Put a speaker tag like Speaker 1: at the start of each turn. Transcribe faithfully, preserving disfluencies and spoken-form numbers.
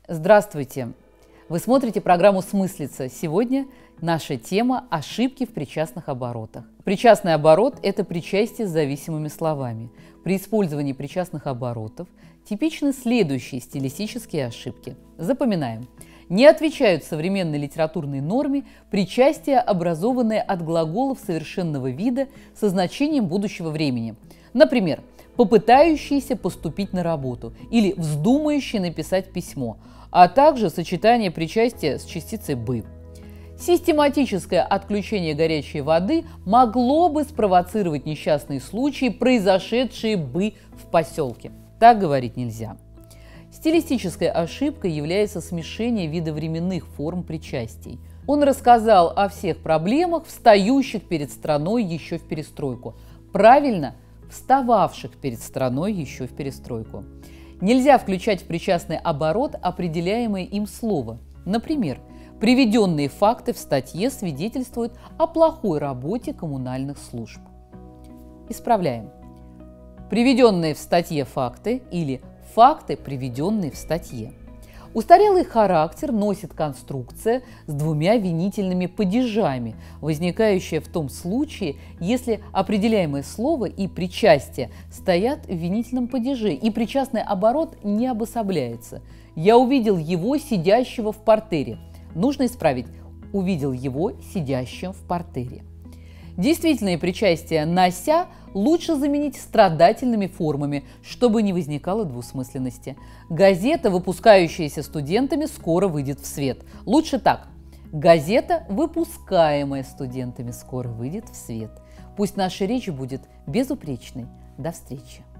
Speaker 1: Здравствуйте! Вы смотрите программу «Смыслица». Сегодня наша тема – ошибки в причастных оборотах. Причастный оборот – это причастие с зависимыми словами. При использовании причастных оборотов типичны следующие стилистические ошибки. Запоминаем. Не отвечают современной литературной норме причастия, образованные от глаголов совершенного вида со значением будущего времени. Например, попытающиеся поступить на работу или вздумающие написать письмо, а также сочетание причастия с частицей «бы». Систематическое отключение горячей воды могло бы спровоцировать несчастные случаи, произошедшие бы в поселке. Так говорить нельзя. Стилистической ошибкой является смешение видовременных форм причастий. Он рассказал о всех проблемах, встающих перед страной еще в перестройку. Правильно, встававших перед страной еще в перестройку. Нельзя включать в причастный оборот определяемое им слово. Например, приведенные факты в статье свидетельствуют о плохой работе коммунальных служб. Исправляем. Приведенные в статье факты или факты, приведенные в статье. Устарелый характер носит конструкция с двумя винительными падежами, возникающая в том случае, если определяемое слово и причастие стоят в винительном падеже, и причастный оборот не обособляется. «Я увидел его, сидящего в партере». Нужно исправить «увидел его, сидящим в партере». Действительное причастие «нося» лучше заменить страдательными формами, чтобы не возникало двусмысленности. Газета, выпускающаяся студентами, скоро выйдет в свет. Лучше так. Газета, выпускаемая студентами, скоро выйдет в свет. Пусть наша речь будет безупречной. До встречи!